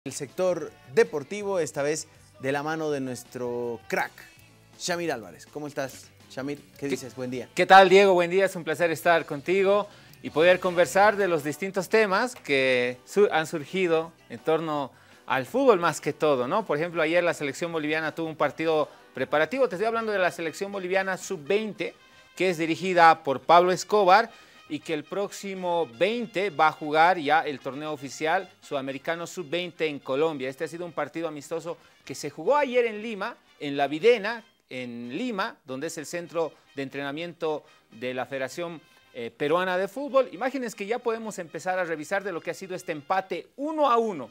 El sector deportivo, esta vez de la mano de nuestro crack, Shamir Álvarez. ¿Cómo estás, Shamir? ¿Qué dices? Buen día. ¿Qué tal, Diego? Buen día, es un placer estar contigo y poder conversar de los distintos temas que han surgido en torno al fútbol más que todo, ¿no? Por ejemplo, ayer la selección boliviana tuvo un partido preparativo. Te estoy hablando de la selección boliviana sub-20, que es dirigida por Pablo Escobar, y que el próximo 20 va a jugar ya el torneo oficial sudamericano sub-20 en Colombia. Este ha sido un partido amistoso que se jugó ayer en Lima, en La Videna, en Lima, donde es el centro de entrenamiento de la Federación Peruana de Fútbol. Imagínense que ya podemos empezar a revisar de lo que ha sido este empate 1-1.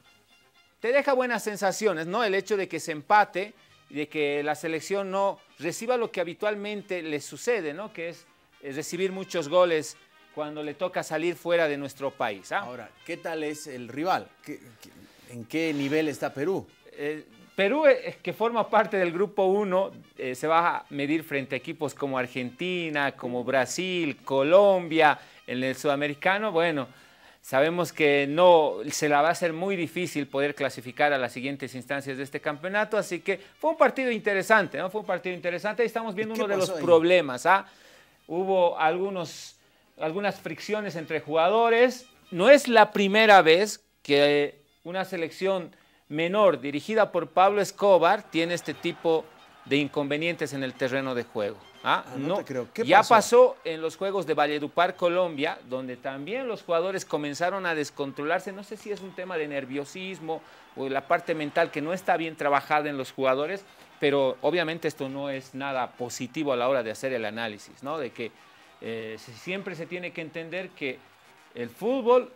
Te deja buenas sensaciones, ¿no? El hecho de que se empate y de que la selección no reciba lo que habitualmente le sucede, ¿no? Que es recibir muchos goles cuando le toca salir fuera de nuestro país. Ahora, ¿qué tal es el rival? ¿En qué nivel está Perú? Perú, que forma parte del grupo 1, se va a medir frente a equipos como Argentina, como Brasil, Colombia. En el sudamericano, bueno, sabemos que no se la va a hacer muy difícil poder clasificar a las siguientes instancias de este campeonato, así que fue un partido interesante, ¿no? Fue un partido interesante y estamos viendo uno de los problemas, Hubo algunas fricciones entre jugadores. No es la primera vez que una selección menor dirigida por Pablo Escobar tiene este tipo de inconvenientes en el terreno de juego. No te creo. ¿Qué ya pasó en los Juegos de Valledupar, Colombia, donde también los jugadores comenzaron a descontrolarse. No sé si es un tema de nerviosismo o de la parte mental que no está bien trabajada en los jugadores, pero obviamente esto no es nada positivo a la hora de hacer el análisis, ¿no? De que siempre se tiene que entender que el fútbol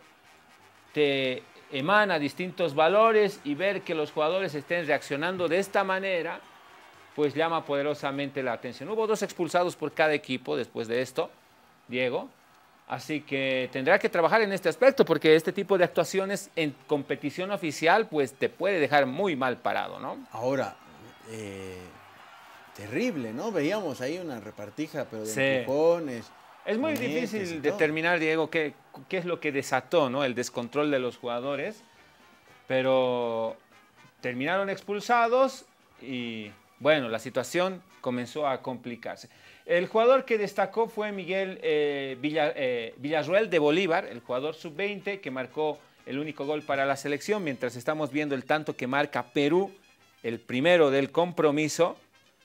te emana distintos valores y ver que los jugadores estén reaccionando de esta manera, pues llama poderosamente la atención. Hubo 2 expulsados por cada equipo después de esto, Diego. Así que tendrá que trabajar en este aspecto porque este tipo de actuaciones en competición oficial pues te puede dejar muy mal parado, ¿no? Ahora, terrible, ¿no? Veíamos ahí una repartija, pero de empujones. Es muy difícil determinar, Diego, qué es lo que desató, ¿no? El descontrol de los jugadores, pero terminaron expulsados y, bueno, la situación comenzó a complicarse. El jugador que destacó fue Miguel Villarroel de Bolívar, el jugador sub-20 que marcó el único gol para la selección, mientras estamos viendo el tanto que marca Perú, el primero del compromiso.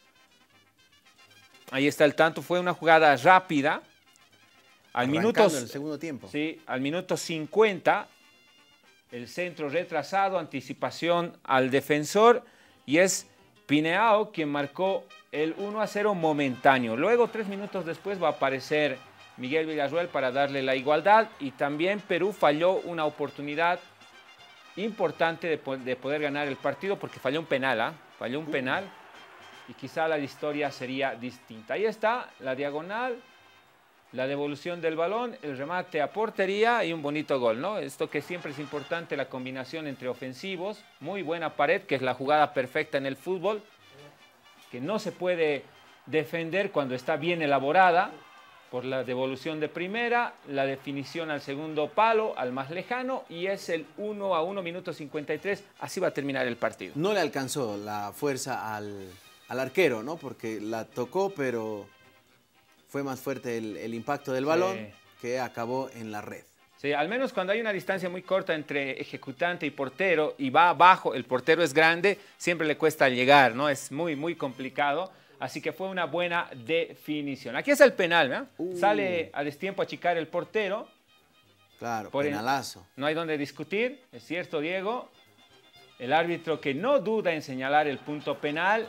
Ahí está el tanto, fue una jugada rápida. Arrancando el segundo tiempo. Sí, al minuto 50, el centro retrasado, anticipación al defensor, y es Pineao quien marcó el 1-0 momentáneo. Luego, 3 minutos después, va a aparecer Miguel Villarroel para darle la igualdad, y también Perú falló una oportunidad importante de poder ganar el partido porque falló un penal, falló un penal, y quizá la historia sería distinta. Ahí está la diagonal, la devolución del balón, el remate a portería y un bonito gol, ¿no? Esto que siempre es importante, la combinación entre ofensivos, muy buena pared, que es la jugada perfecta en el fútbol, que no se puede defender cuando está bien elaborada, por la devolución de primera, la definición al segundo palo, al más lejano, y es el 1-1, minuto 53, así va a terminar el partido. No le alcanzó la fuerza al arquero, ¿no? Porque la tocó, pero fue más fuerte el impacto del balón que acabó en la red. Sí, al menos cuando hay una distancia muy corta entre ejecutante y portero y va abajo, el portero es grande, siempre le cuesta llegar, ¿no? Es muy, muy complicado. Así que fue una buena definición. Aquí es el penal, ¿no? Sale a destiempo a achicar el portero. Claro, penalazo. No hay donde discutir, es cierto, Diego. El árbitro que no duda en señalar el punto penal.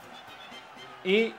Y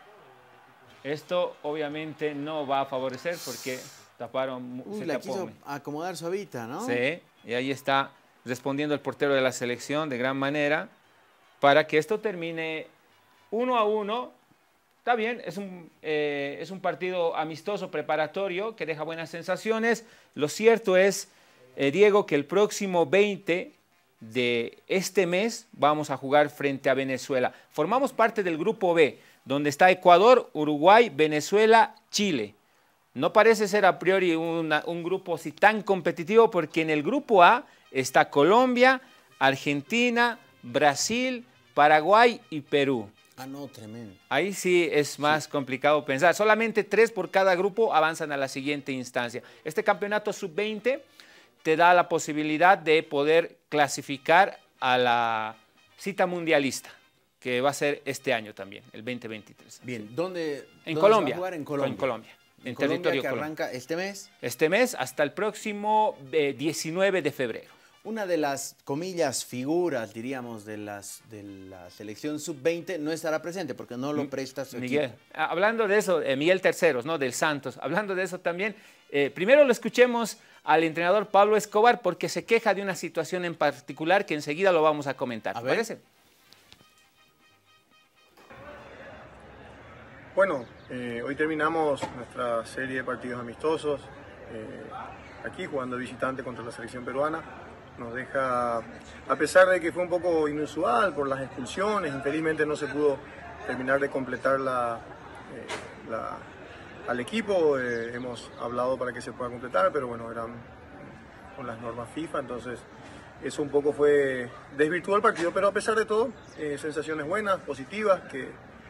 esto obviamente no va a favorecer porque taparon. La quiso acomodar suavita, ¿no? Sí, y ahí está respondiendo el portero de la selección de gran manera para que esto termine 1-1. Está bien, es un partido amistoso, preparatorio, que deja buenas sensaciones. Lo cierto es, Diego, que el próximo 20 de este mes vamos a jugar frente a Venezuela. Formamos parte del grupo B, donde está Ecuador, Uruguay, Venezuela, Chile. No parece ser a priori un grupo así tan competitivo porque en el grupo A está Colombia, Argentina, Brasil, Paraguay y Perú. Ah, no, tremendo. Ahí sí es más complicado pensar. Solamente 3 por cada grupo avanzan a la siguiente instancia. Este campeonato sub-20 te da la posibilidad de poder clasificar a la cita mundialista, que va a ser este año también, el 2023. Bien, ¿dónde Colombia. se va a jugar? En Colombia. En Colombia. En territorio que colombiano. Arranca este mes. Este mes hasta el próximo 19 de febrero. Una de las, comillas, figuras, diríamos, de la selección sub-20 no estará presente porque no lo presta su Miguel, equipo. Hablando de eso, Miguel Terceros, ¿no? Del Santos. Hablando de eso también, primero lo escuchemos al entrenador Pablo Escobar porque se queja de una situación en particular que enseguida lo vamos a comentar. ¿Te parece? Bueno, hoy terminamos nuestra serie de partidos amistosos aquí jugando visitante contra la selección peruana. Nos deja, a pesar de que fue un poco inusual por las expulsiones, infelizmente no se pudo terminar de completar al equipo. Hemos hablado para que se pueda completar, pero bueno, eran con las normas FIFA, entonces eso un poco desvirtuó el partido, pero a pesar de todo, sensaciones buenas, positivas, que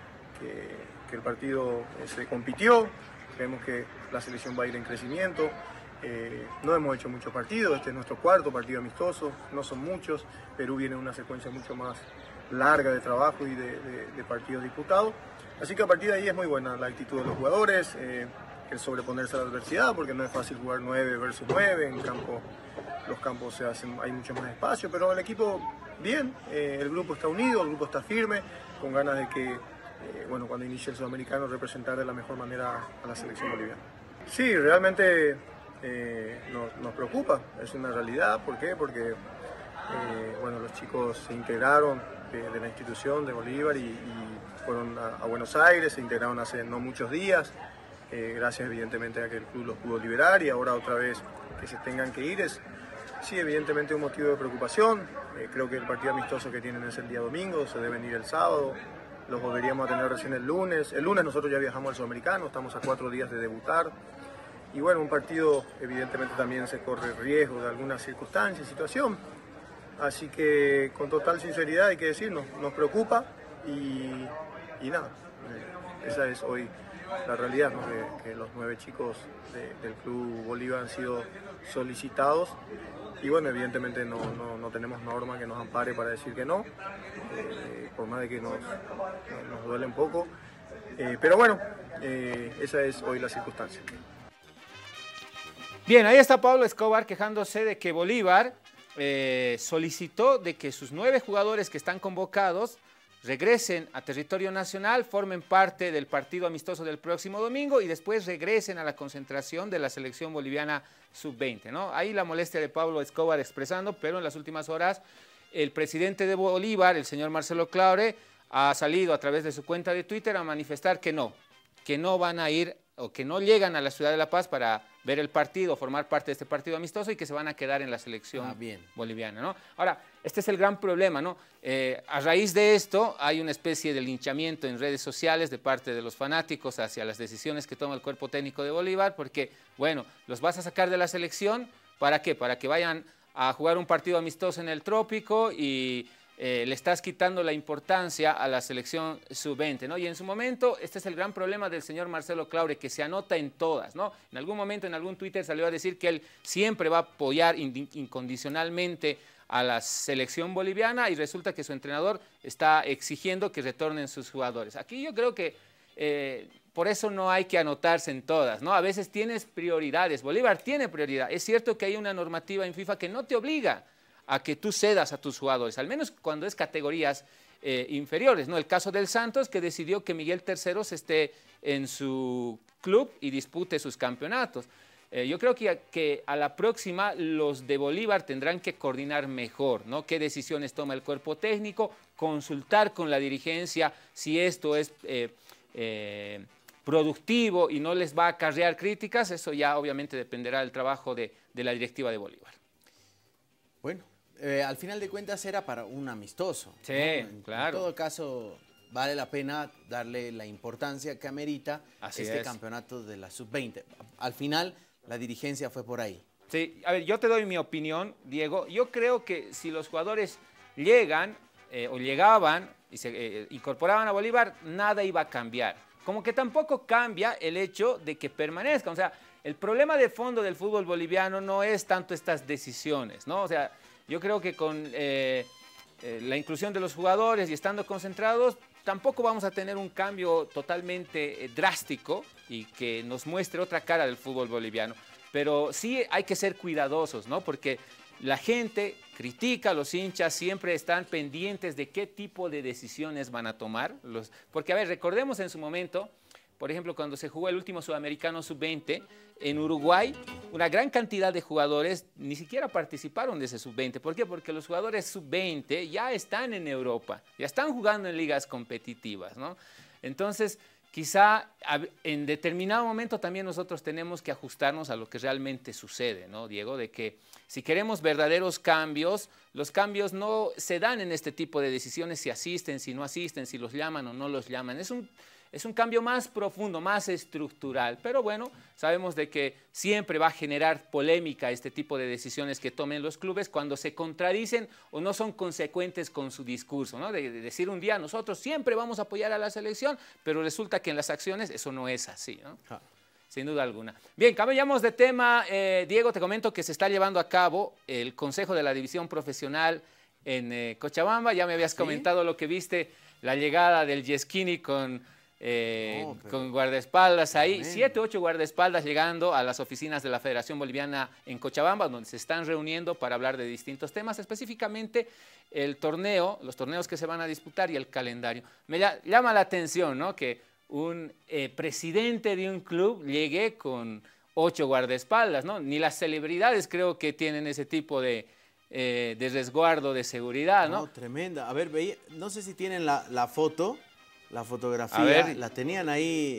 el partido se compitió. Creemos que la selección va a ir en crecimiento. No hemos hecho muchos partidos, este es nuestro cuarto partido amistoso, no son muchos. Perú viene en una secuencia mucho más larga de trabajo y de partidos disputados. Así que a partir de ahí es muy buena la actitud de los jugadores, el sobreponerse a la adversidad, porque no es fácil jugar 9 versus 9, en campo, los campos hay mucho más espacio, pero el equipo bien, el grupo está unido, el grupo está firme, con ganas de que, bueno, cuando inicie el sudamericano, representar de la mejor manera a la selección boliviana. Sí, realmente nos preocupa, es una realidad. ¿Por qué? Porque bueno, los chicos se integraron de la institución de Bolívar y fueron a Buenos Aires, se integraron hace no muchos días, gracias evidentemente a que el club los pudo liberar, y ahora otra vez que se tengan que ir sí, evidentemente un motivo de preocupación. Creo que el partido amistoso que tienen es el día domingo, se deben ir el sábado, los volveríamos a tener recién el lunes. El lunes nosotros ya viajamos al Sudamericano, estamos a 4 días de debutar. Y bueno, un partido evidentemente también se corre riesgo de alguna circunstancia, situación. Así que con total sinceridad hay que decirnos, nos preocupa y nada, esa es hoy la realidad, ¿no? Que los 9 chicos del Club Bolívar han sido solicitados y bueno, evidentemente no tenemos norma que nos ampare para decir que no, por más de que nos duele un poco, pero bueno, esa es hoy la circunstancia. Bien, ahí está Pablo Escobar quejándose de que Bolívar solicitó de que sus 9 jugadores que están convocados regresen a territorio nacional, formen parte del partido amistoso del próximo domingo y después regresen a la concentración de la selección boliviana sub-20, ¿no? Ahí la molestia de Pablo Escobar expresando, pero en las últimas horas el presidente de Bolívar, el señor Marcelo Claure, ha salido a través de su cuenta de Twitter a manifestar que no van a ir o que no llegan a la ciudad de La Paz para ver el partido, formar parte de este partido amistoso y que se van a quedar en la selección boliviana, ¿no? Ahora, este es el gran problema, ¿no? A raíz de esto hay una especie de linchamiento en redes sociales de parte de los fanáticos hacia las decisiones que toma el cuerpo técnico de Bolívar porque, bueno, los vas a sacar de la selección, ¿para qué? Para que vayan a jugar un partido amistoso en el trópico y le estás quitando la importancia a la selección sub-20, ¿no? Y en su momento, este es el gran problema del señor Marcelo Claure, que se anota en todas, ¿no? En algún momento, en algún Twitter salió a decir que él siempre va a apoyar incondicionalmente a la selección boliviana y resulta que su entrenador está exigiendo que retornen sus jugadores. Aquí yo creo que por eso no hay que anotarse en todas, ¿no? A veces tienes prioridades, Bolívar tiene prioridad. Es cierto que hay una normativa en FIFA que no te obliga a que tú cedas a tus jugadores, al menos cuando es categorías inferiores, ¿no? El caso del Santos, que decidió que Miguel Terceros esté en su club y dispute sus campeonatos. Yo creo que a la próxima los de Bolívar tendrán que coordinar mejor, ¿no? Qué decisiones toma el cuerpo técnico, consultar con la dirigencia si esto es productivo y no les va a acarrear críticas, eso ya obviamente dependerá del trabajo de la directiva de Bolívar. Bueno. Al final de cuentas era para un amistoso. Sí, ¿no? claro. En todo caso, vale la pena darle la importancia que amerita campeonato de la sub-20. Al final, la dirigencia fue por ahí. Sí, a ver, yo te doy mi opinión, Diego. Yo creo que si los jugadores llegan o llegaban y se incorporaban a Bolívar, nada iba a cambiar. Como que tampoco cambia el hecho de que permanezcan. O sea, el problema de fondo del fútbol boliviano no es tanto estas decisiones, ¿no? O sea, yo creo que con la inclusión de los jugadores y estando concentrados, tampoco vamos a tener un cambio totalmente drástico y que nos muestre otra cara del fútbol boliviano. Pero sí hay que ser cuidadosos, ¿no? Porque la gente critica, los hinchas siempre están pendientes de qué tipo de decisiones van a tomar. Porque, a ver, recordemos en su momento, por ejemplo, cuando se jugó el último Sudamericano Sub-20 en Uruguay, una gran cantidad de jugadores ni siquiera participaron de ese Sub-20. ¿Por qué? Porque los jugadores Sub-20 ya están en Europa, ya están jugando en ligas competitivas, ¿no? Entonces, quizá en determinado momento también nosotros tenemos que ajustarnos a lo que realmente sucede, ¿no, Diego? De que si queremos verdaderos cambios, los cambios no se dan en este tipo de decisiones, si asisten, si no asisten, si los llaman o no los llaman. Es un cambio más profundo, más estructural, pero bueno, sabemos de que siempre va a generar polémica este tipo de decisiones que tomen los clubes cuando se contradicen o no son consecuentes con su discurso, ¿no? De decir un día nosotros siempre vamos a apoyar a la selección, pero resulta que en las acciones eso no es así, ¿no? Sin duda alguna. Bien, cambiamos de tema. Diego, te comento que se está llevando a cabo el Consejo de la División Profesional en Cochabamba. Ya me habías comentado lo que viste, la llegada del Yeskini con guardaespaldas ahí, 7 u 8 guardaespaldas llegando a las oficinas de la Federación Boliviana en Cochabamba, donde se están reuniendo para hablar de distintos temas, específicamente el torneo, los torneos que se van a disputar y el calendario. Me llama la atención, ¿no?, que un presidente de un club llegue con 8 guardaespaldas, ¿no? Ni las celebridades creo que tienen ese tipo de resguardo de seguridad, ¿no? No, tremenda. A ver, no sé si tienen la foto. La fotografía, la tenían ahí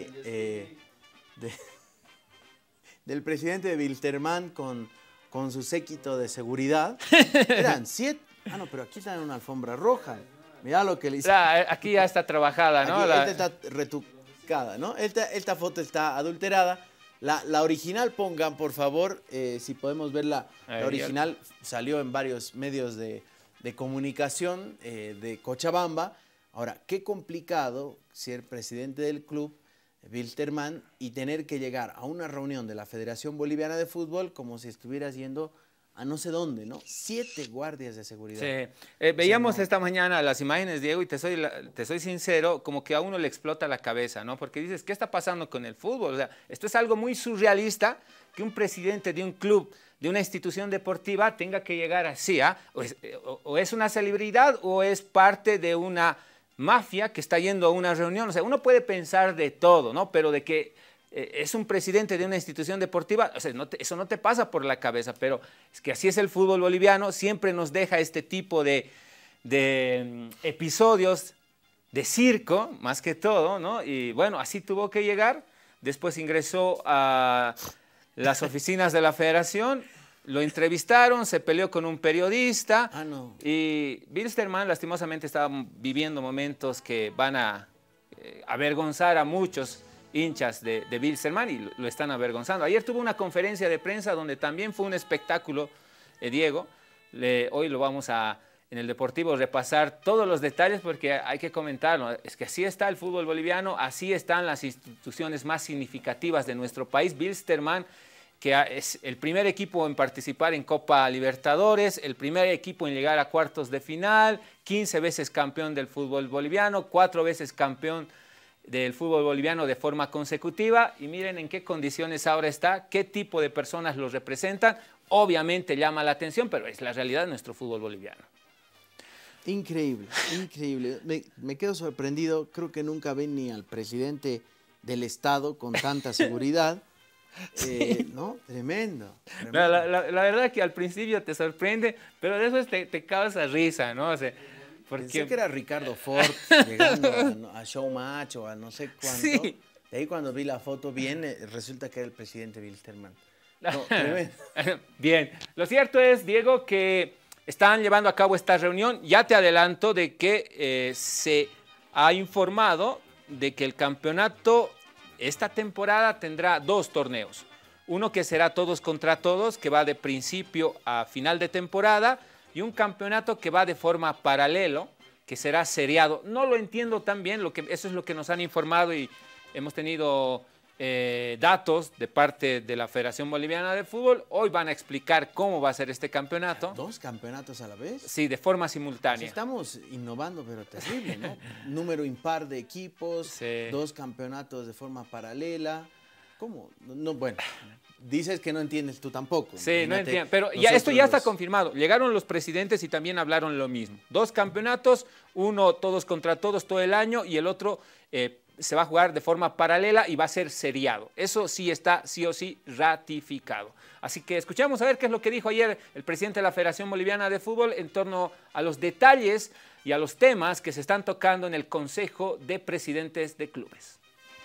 del presidente de Wilstermann con su séquito de seguridad. Eran 7. Ah, no, pero aquí está en una alfombra roja. Mirá lo que le hice. Aquí ya está trabajada, ¿no? Esta está retucada, ¿no? Esta foto está adulterada. La original, pongan, por favor, si podemos ver la original. Salió en varios medios de comunicación de Cochabamba. Ahora, qué complicado ser presidente del club, Wilstermann, y tener que llegar a una reunión de la Federación Boliviana de Fútbol como si estuvieras yendo a no sé dónde, ¿no? 7 guardias de seguridad. Sí. Veíamos esta mañana las imágenes, Diego, y te soy sincero, como que a uno le explota la cabeza, ¿no? Porque dices, ¿qué está pasando con el fútbol? O sea, esto es algo muy surrealista, que un presidente de un club, de una institución deportiva, tenga que llegar así, ¿ah? O es una celebridad o es parte de una mafia que está yendo a una reunión. O sea, uno puede pensar de todo, ¿no? Pero de que es un presidente de una institución deportiva, o sea, eso no te pasa por la cabeza, pero es que así es el fútbol boliviano, siempre nos deja este tipo de episodios de circo, más que todo, ¿no? Y bueno, así tuvo que llegar, después ingresó a las oficinas de la federación, lo entrevistaron, se peleó con un periodista y Wilstermann lastimosamente estaba viviendo momentos que van a avergonzar a muchos hinchas de Wilstermann y lo están avergonzando. Ayer tuvo una conferencia de prensa donde también fue un espectáculo, Diego. Hoy lo vamos en el Deportivo repasar todos los detalles porque hay que comentarlo. Es que así está el fútbol boliviano, así están las instituciones más significativas de nuestro país. Wilstermann, que es el primer equipo en participar en Copa Libertadores, el primer equipo en llegar a cuartos de final, 15 veces campeón del fútbol boliviano, 4 veces campeón del fútbol boliviano de forma consecutiva, y miren en qué condiciones ahora está, qué tipo de personas los representan. Obviamente llama la atención, pero es la realidad de nuestro fútbol boliviano. Increíble, increíble. Me quedo sorprendido, creo que nunca ven ni al presidente del Estado con tanta seguridad. ¿No? Tremendo. La verdad es que al principio te sorprende, pero después te causa risa, ¿no? O sea, porque... Pensé que era Ricardo Ford llegando a Showmatch o a no sé cuánto. Sí. De ahí cuando vi la foto bien, resulta que era el presidente Wilstermann. No, tremendo. Bien, lo cierto es, Diego, que están llevando a cabo esta reunión. Ya te adelanto de que se ha informado de que el campeonato esta temporada tendrá 2 torneos. Uno que será todos contra todos, que va de principio a final de temporada, y un campeonato que va de forma paralelo, que será seriado. No lo entiendo tan bien, eso es lo que nos han informado y hemos tenido datos de parte de la Federación Boliviana de Fútbol. Hoy van a explicar cómo va a ser este campeonato. ¿2 campeonatos a la vez? Sí, de forma simultánea. Pues estamos innovando, pero terrible, ¿no? Número impar de equipos, sí. 2 campeonatos de forma paralela. ¿Cómo? No, bueno, dices que no entiendes tú tampoco. Sí, no entiendo, pero ya, esto ya está confirmado. Llegaron los presidentes y también hablaron lo mismo. 2 campeonatos, uno todos contra todos todo el año y el otro se va a jugar de forma paralela y va a ser seriado. Eso sí está sí o sí ratificado. Así que escuchamos a ver qué es lo que dijo ayer el presidente de la Federación Boliviana de Fútbol en torno a los detalles y a los temas que se están tocando en el Consejo de Presidentes de Clubes.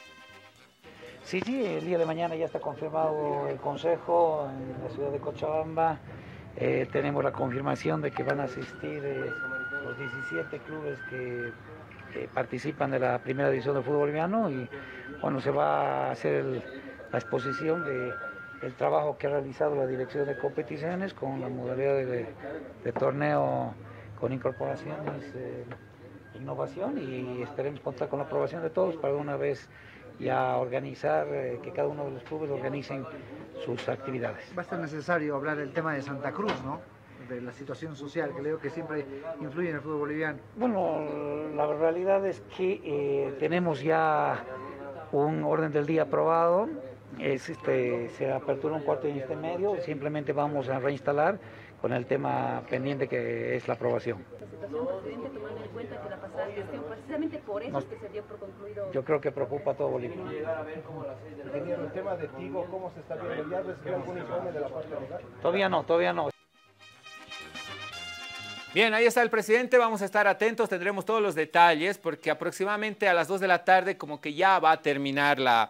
Sí, el día de mañana ya está confirmado el Consejo en la ciudad de Cochabamba. Tenemos la confirmación de que van a asistir los 17 clubes que participan de la primera división del fútbol boliviano y bueno, se va a hacer la exposición del trabajo que ha realizado la dirección de competiciones con la modalidad de torneo con incorporaciones de innovación y esperemos contar con la aprobación de todos para una vez ya organizar, que cada uno de los clubes organicen sus actividades. Va a ser necesario hablar del tema de Santa Cruz, ¿no? De la situación social, que creo que siempre influye en el fútbol boliviano. Bueno, la realidad es que tenemos ya un orden del día aprobado, se apertura un cuarto intermedio, simplemente vamos a reinstalar con el tema pendiente que es la aprobación. La situación, presidente, tomando en cuenta que la pasada gestión, precisamente por eso es que se dio por concluido. Yo creo que preocupa a todo Bolivia. Ingeniero, el tema de Tigo, ¿cómo se está viendo? ¿Ya recibió algún informe de la parte legal? Todavía no. Bien, ahí está el presidente, vamos a estar atentos, tendremos todos los detalles, porque aproximadamente a las 2 de la tarde como que ya va a terminar la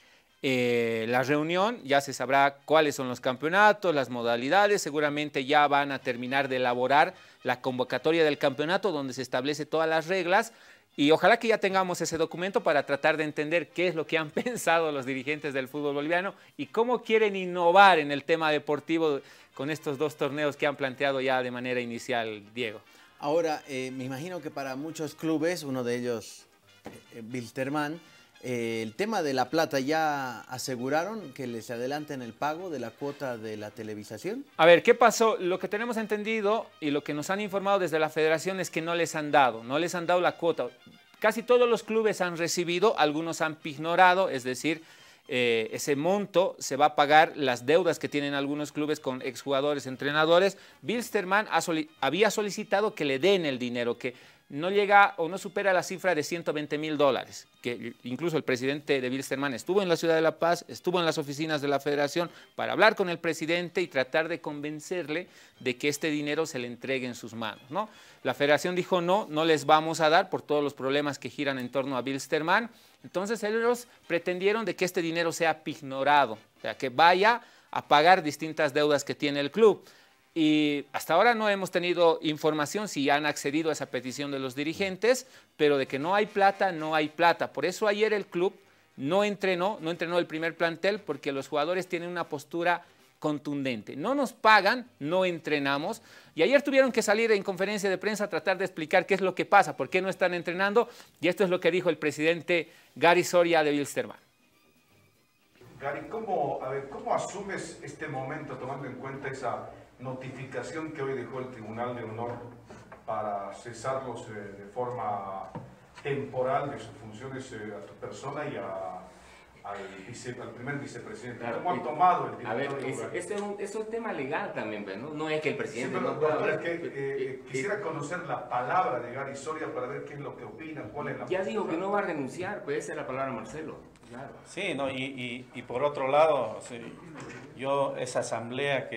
reunión, ya se sabrá cuáles son los campeonatos, las modalidades, seguramente ya van a terminar de elaborar la convocatoria del campeonato donde se establece todas las reglas y ojalá que ya tengamos ese documento para tratar de entender qué es lo que han pensado los dirigentes del fútbol boliviano y cómo quieren innovar en el tema deportivo con estos 2 torneos que han planteado ya de manera inicial, Diego. Ahora, me imagino que para muchos clubes, uno de ellos, Wilstermann, el tema de la plata, ¿ya aseguraron que les adelanten el pago de la cuota de la televisación? A ver, ¿qué pasó? Lo que tenemos entendido y lo que nos han informado desde la federación es que no les han dado la cuota. Casi todos los clubes han recibido, algunos han pignorado, es decir, ese monto se va a pagar las deudas que tienen algunos clubes con exjugadores, entrenadores. Wilstermann había solicitado que le den el dinero, que no llega o no supera la cifra de $120.000, que incluso el presidente de Wilstermann estuvo en la ciudad de La Paz, estuvo en las oficinas de la federación para hablar con el presidente y tratar de convencerle de que este dinero se le entregue en sus manos, ¿no? La federación dijo no les vamos a dar por todos los problemas que giran en torno a Wilstermann. Entonces ellos pretendieron de que este dinero sea pignorado, o sea, que vaya a pagar distintas deudas que tiene el club. Y hasta ahora no hemos tenido información si han accedido a esa petición de los dirigentes, pero de que no hay plata, no hay plata. Por eso ayer el club no entrenó el primer plantel porque los jugadores tienen una postura contundente. No nos pagan, no entrenamos. Y ayer tuvieron que salir en conferencia de prensa a tratar de explicar qué es lo que pasa, por qué no están entrenando. Y esto es lo que dijo el presidente Gary Soria de Wilstermann. Gary, ¿cómo asumes este momento tomando en cuenta esa notificación que hoy dejó el Tribunal de Honor para cesarlos de forma temporal de sus funciones a tu persona y al primer vicepresidente? Claro, ¿cómo han tomado el director? A ver, es un tema legal también, no es que el presidente sí, pero, no pueda hablar. Quisiera conocer la palabra de Gary Soria para ver qué es lo que opinan, cuál es la Ya dijo que no va a renunciar, pues esa es la palabra Marcelo. Claro. Sí, no, y por otro lado, sí, yo esa asamblea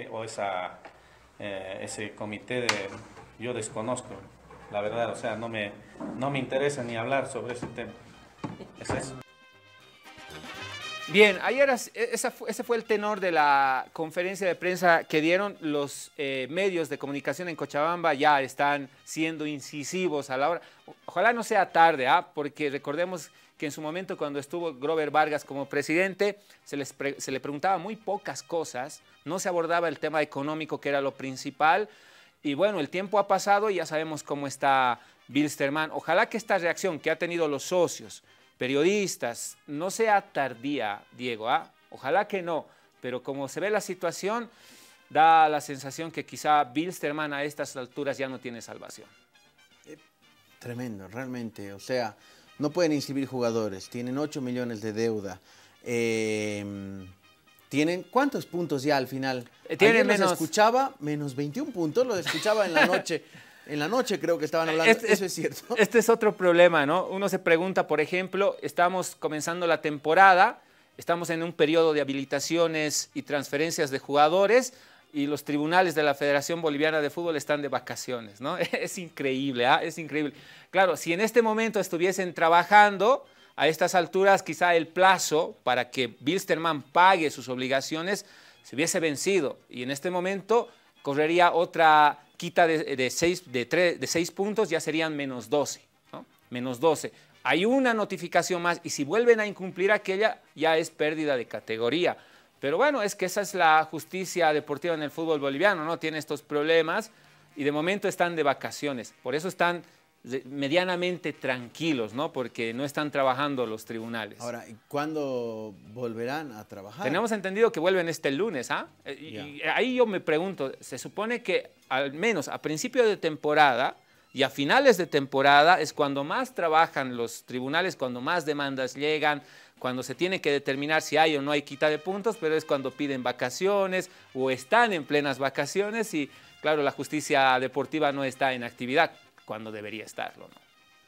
ese comité yo desconozco, la verdad, o sea, no me interesa ni hablar sobre ese tema. Es eso. Bien, ayer ese fue el tenor de la conferencia de prensa que dieron los medios de comunicación en Cochabamba. Ya están siendo incisivos a la hora. Ojalá no sea tarde, porque recordemos que en su momento cuando estuvo Grover Vargas como presidente se le preguntaba muy pocas cosas, no se abordaba el tema económico que era lo principal. Y bueno, el tiempo ha pasado y ya sabemos cómo está Wilstermann. Ojalá que esta reacción que ha tenido los socios, periodistas, no sea tardía, Diego, ojalá que no, pero como se ve la situación, da la sensación que quizá Wilstermann a estas alturas ya no tiene salvación. Tremendo, realmente, o sea, no pueden inscribir jugadores, tienen 8 millones de deuda, tienen, ¿cuántos puntos ya al final? Tienen menos. Escuchaba, menos 21 puntos, lo escuchaba en la noche. En la noche creo que estaban hablando, eso es cierto. Este es otro problema, ¿no? Uno se pregunta, por ejemplo, estamos comenzando la temporada, estamos en un periodo de habilitaciones y transferencias de jugadores y los tribunales de la Federación Boliviana de Fútbol están de vacaciones, ¿no? Es increíble, es increíble. Claro, si en este momento estuviesen trabajando, a estas alturas quizá el plazo para que Wilstermann pague sus obligaciones se hubiese vencido y en este momento correría otra quita de 6 puntos, ya serían menos 12, ¿no? Menos 12. Hay una notificación más y si vuelven a incumplir aquella, ya es pérdida de categoría. Pero bueno, es que esa es la justicia deportiva en el fútbol boliviano, ¿no? Tiene estos problemas y de momento están de vacaciones. Por eso están medianamente tranquilos, ¿no? Porque no están trabajando los tribunales. Ahora, ¿y cuándo volverán a trabajar? Tenemos entendido que vuelven este lunes, Y ahí yo me pregunto, se supone que al menos a principio de temporada y a finales de temporada es cuando más trabajan los tribunales, cuando más demandas llegan, cuando se tiene que determinar si hay o no hay quita de puntos, pero es cuando piden vacaciones o están en plenas vacaciones y, claro, la justicia deportiva no está en actividad cuando debería estarlo, ¿no?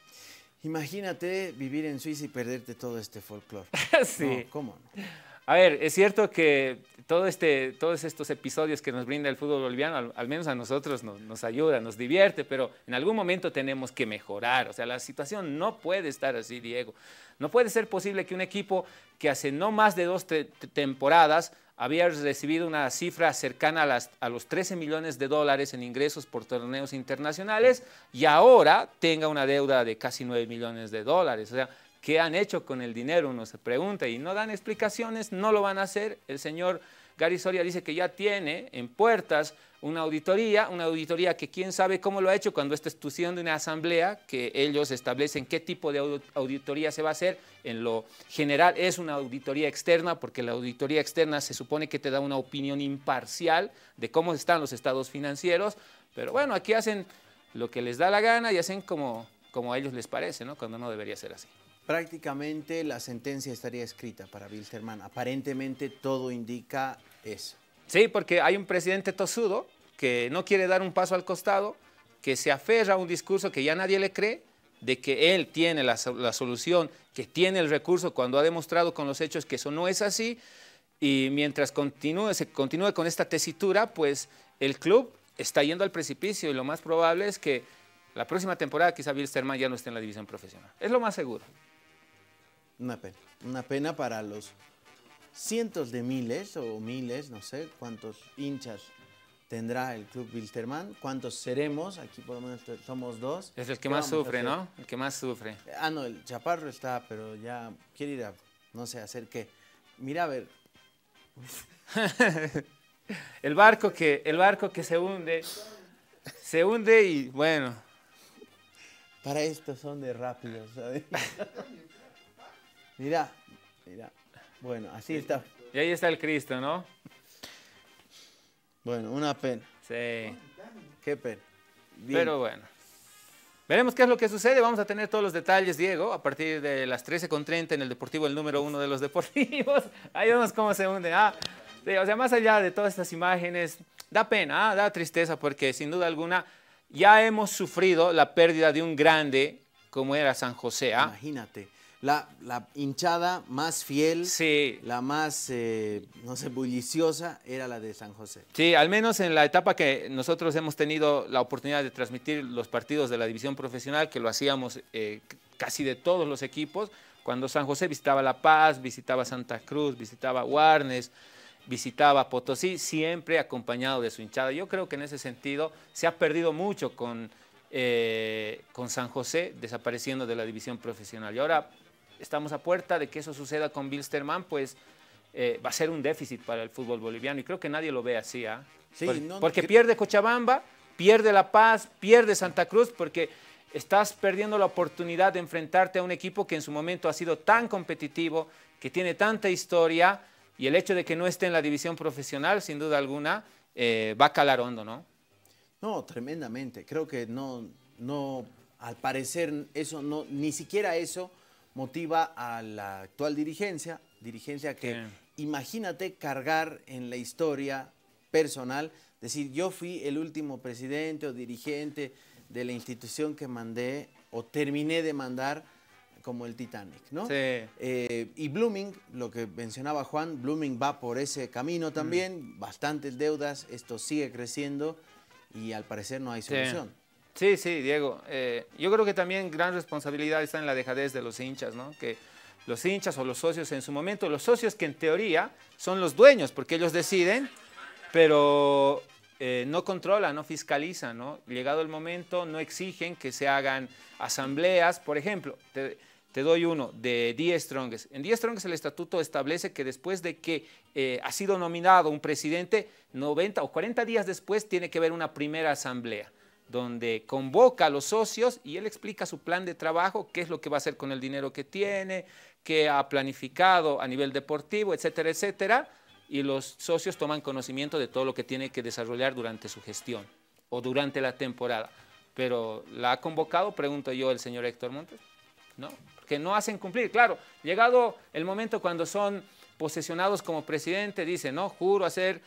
Imagínate vivir en Suiza y perderte todo este folclore. Sí. No, ¿cómo no? A ver, es cierto que todos estos episodios que nos brinda el fútbol boliviano, al menos a nosotros nos ayuda, nos divierte, pero en algún momento tenemos que mejorar. O sea, la situación no puede estar así, Diego. No puede ser posible que un equipo que hace no más de 2 temporadas había recibido una cifra cercana a los 13 millones de dólares en ingresos por torneos internacionales y ahora tenga una deuda de casi 9 millones de dólares. O sea, ¿qué han hecho con el dinero? Uno se pregunta y no dan explicaciones, no lo van a hacer. El señor Gary Soria dice que ya tiene en puertas una auditoría que quién sabe cómo lo ha hecho cuando está estudiando una asamblea que ellos establecen qué tipo de auditoría se va a hacer. En lo general es una auditoría externa porque la auditoría externa se supone que te da una opinión imparcial de cómo están los estados financieros, pero bueno, aquí hacen lo que les da la gana y hacen como a ellos les parece, ¿no? Cuando no debería ser así. Prácticamente la sentencia estaría escrita para Wilstermann. Aparentemente todo indica eso. Sí, porque hay un presidente tosudo que no quiere dar un paso al costado, que se aferra a un discurso que ya nadie le cree, de que él tiene la solución, que tiene el recurso, cuando ha demostrado con los hechos que eso no es así. Y mientras se continúe con esta tesitura, pues el club está yendo al precipicio y lo más probable es que la próxima temporada quizá Wilstermann ya no esté en la división profesional. Es lo más seguro. Una pena para los cientos de miles o miles, no sé cuántos hinchas tendrá el club Wilstermann, cuántos seremos, aquí por lo menos somos 2. Es el que más sufre, ¿no? El que más sufre. No, el Chaparro está, pero ya quiere ir a, no sé, hacer qué. Mira, a ver. el barco que se hunde y bueno. Para esto son de rápidos, ¿sabes? Mira. Bueno, así está. Y ahí está el Cristo, ¿no? Bueno, una pena. Sí. Qué pena. Bien. Pero bueno. Veremos qué es lo que sucede. Vamos a tener todos los detalles, Diego, a partir de las 13:30 en el Deportivo, el número 1 de los deportivos. Ahí vemos cómo se hunde. Sí, o sea, más allá de todas estas imágenes, da pena, da tristeza, porque sin duda alguna ya hemos sufrido la pérdida de un grande como era San José. Imagínate. La hinchada más fiel, sí, la más, no sé, bulliciosa, era la de San José. Sí, al menos en la etapa que nosotros hemos tenido la oportunidad de transmitir los partidos de la división profesional, que lo hacíamos casi de todos los equipos, Cuando San José visitaba La Paz, visitaba Santa Cruz, visitaba Guarnes, visitaba Potosí, siempre acompañado de su hinchada. Yo creo que en ese sentido se ha perdido mucho con San José desapareciendo de la división profesional. Y ahora estamos a puerta de que eso suceda con Wilstermann, pues va a ser un déficit para el fútbol boliviano y creo que nadie lo ve así. Sí, porque pierde Cochabamba, pierde La Paz, pierde Santa Cruz, porque estás perdiendo la oportunidad de enfrentarte a un equipo que en su momento ha sido tan competitivo, que tiene tanta historia, y el hecho de que no esté en la división profesional, sin duda alguna, va a calar hondo, ¿no? No, tremendamente. Creo que no, al parecer, eso no, ni siquiera eso motiva a la actual dirigencia que, imagínate cargar en la historia personal, decir, yo fui el último presidente o dirigente de la institución que mandé o terminé de mandar como el Titanic, ¿no? Sí. Y Blooming, lo que mencionaba Juan, Blooming va por ese camino también, bastantes deudas, esto sigue creciendo y al parecer no hay solución. Sí, Diego. Yo creo que también gran responsabilidad está en la dejadez de los hinchas, ¿no? Que los hinchas o los socios en su momento, los socios que en teoría son los dueños, porque ellos deciden, pero no controlan, no fiscalizan, ¿no? Llegado el momento, no exigen que se hagan asambleas. Por ejemplo, te doy uno de Die Strongest. En Die Strongest el estatuto establece que después de que ha sido nominado un presidente, 90 o 40 días después tiene que haber una primera asamblea, donde convoca a los socios y él explica su plan de trabajo, qué es lo que va a hacer con el dinero que tiene, qué ha planificado a nivel deportivo, etcétera, etcétera, y los socios toman conocimiento de todo lo que tiene que desarrollar durante su gestión o durante la temporada. Pero ¿la ha convocado, pregunto yo, el señor Héctor Montes? No, porque no hacen cumplir. Claro, llegado el momento cuando son posesionados como presidente, dice, no, juro hacer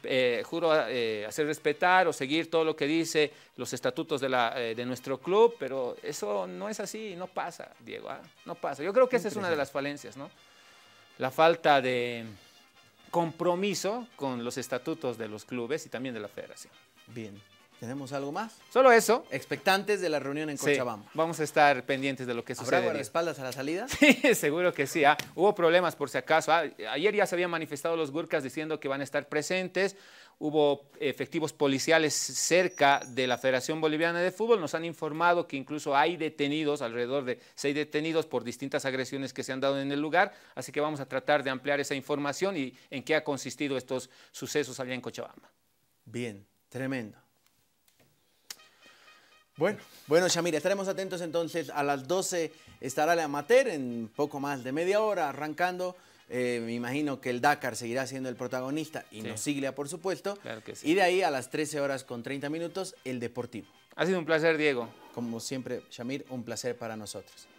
respetar o seguir todo lo que dice los estatutos de nuestro club, pero eso no es así, no pasa, Diego, no pasa. Yo creo que esa es una de las falencias, ¿no? La falta de compromiso con los estatutos de los clubes y también de la federación. Bien. ¿Tenemos algo más? Solo eso. Expectantes de la reunión en Cochabamba. Vamos a estar pendientes de lo que sucede. ¿Habrá guardaespaldas a la salida? Sí, seguro que sí. Hubo problemas por si acaso. Ayer ya se habían manifestado los Gurkas diciendo que van a estar presentes. Hubo efectivos policiales cerca de la Federación Boliviana de Fútbol. Nos han informado que incluso hay detenidos, alrededor de 6 detenidos por distintas agresiones que se han dado en el lugar. Así que vamos a tratar de ampliar esa información y en qué ha consistido estos sucesos allá en Cochabamba. Bien, tremendo. Bueno, Shamir, estaremos atentos entonces. A las 12 estará la amateur en poco más de media hora arrancando. Me imagino que el Dakar seguirá siendo el protagonista y nos Siglia, por supuesto. Claro que sí. Y de ahí a las 13 horas con 30 minutos, el Deportivo. Ha sido un placer, Diego. Como siempre, Shamir, un placer para nosotros.